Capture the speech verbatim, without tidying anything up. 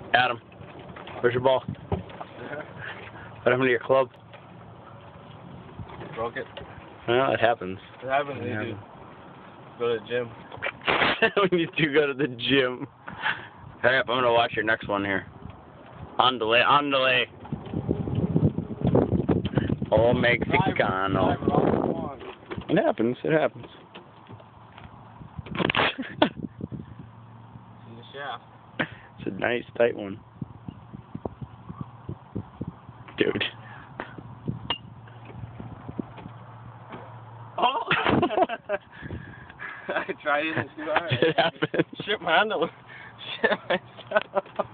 Adam, where's your ball? What happened to your club? Broke it. Well, it happens. It happens when It you happens. go to the gym. When you do go to the gym. Hurry up, I'm gonna watch your next one here. On delay, on delay. Oh, Mexicano. It happens, it happens. In the shaft. It's a nice, tight one. Dude. Oh! I tried it and too hard. It happens. Shit my underwear. Shit myself.